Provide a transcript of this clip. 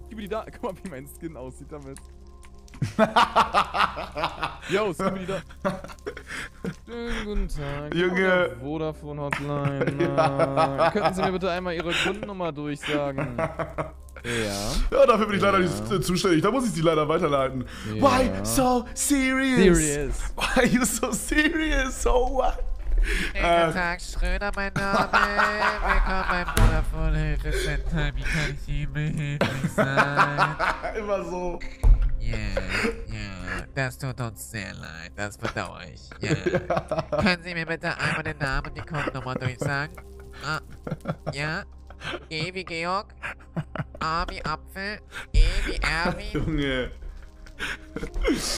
Skibidi da. Guck mal, wie mein Skin aussieht damit. Yo, Skibidi da. Schönen guten Tag. Junge. Vodafone Hotline. Ja. Könnten Sie mir bitte einmal Ihre Kundennummer durchsagen? Ja. Ja, dafür bin ich leider nicht zuständig. Da muss ich sie leider weiterleiten. Ja. Why so serious? Serious. Why are you so serious? So what? Guten Tag, Schröder, mein Name. Willkommen beim Vodafone Hilfecenter. Wie kann ich Ihnen behilflich sein? Immer so. Ja, das tut uns sehr leid. Das bedauere ich. Ja. Können Sie mir bitte einmal den Namen und die Kundennummer durchsagen? Ah, ja. G wie Georg. A wie Apfel. E wie Erwin. Junge.